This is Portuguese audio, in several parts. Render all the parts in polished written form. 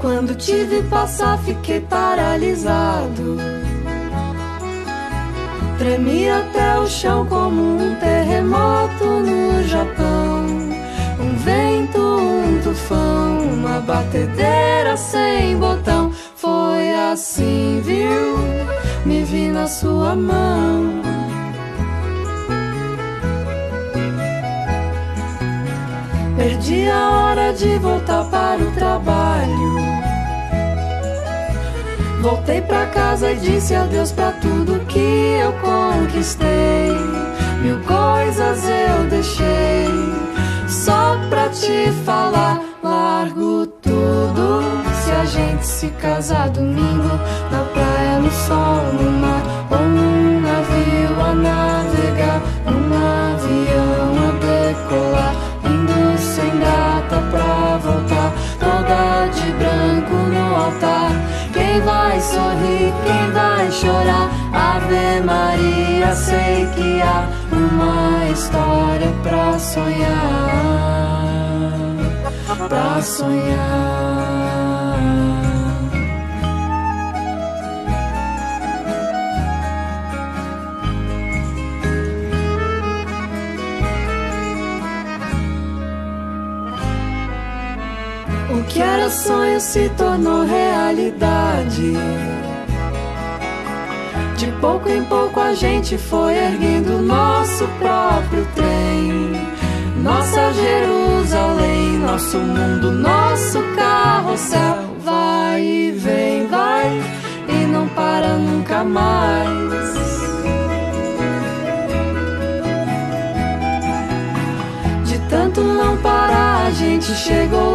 Quando te vi passar, fiquei paralisado. Tremi até o chão como um terremoto no Japão. Um vento, um tufão, uma batedeira sem botão. Foi assim, viu? Me vi na sua mão. Perdi a hora de voltar para o trabalho. Voltei pra casa e disse adeus pra tudo que eu conquistei. Mil coisas eu deixei só pra te falar. Largo tudo se a gente se casar domingo, na praia, no sol, no mar, ou num navio a navegar, num avião a decolar, indo sem data pra voltar, toda de branco no altar. Quem vai sorrir, quem vai chorar? Ave Maria, sei que há uma história pra sonhar, pra sonhar. O que era sonho se tornou realidade. De pouco em pouco a gente foi erguendo nosso próprio trem, nossa Jerusalém, nosso mundo, nosso carrossel. Vai e vem, vai e não para nunca mais. De tanto não parar a gente chegou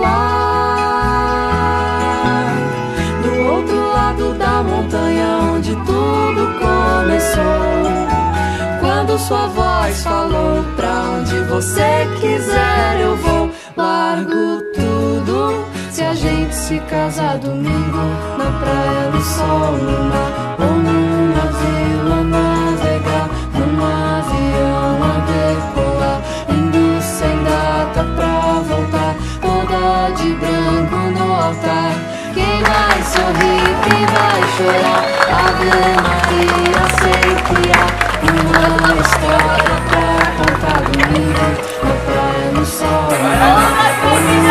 lá, do outro lado da montanha onde tudo começou. Quando sua voz falou, pra onde você quiser eu vou. Largo tudo se a gente se casar domingo, na praia, no sol, no mar, ou num navio a navegar, num avião a decolar, indo sem data pra voltar, toda de branco no altar. Quem vai sorrir, quem vai chorar? Ave Maria, sei que há uma história pra contar domingo, na praia, no sol, no mar, ou num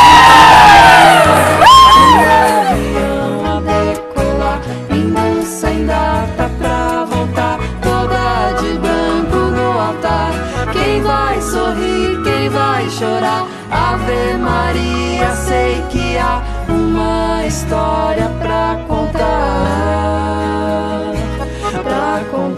avião a decolar, indo sem data pra voltar, toda de branco no altar. Quem vai sorrir, quem vai chorar? Ave Maria, sei que há uma história pra contar, pra contar.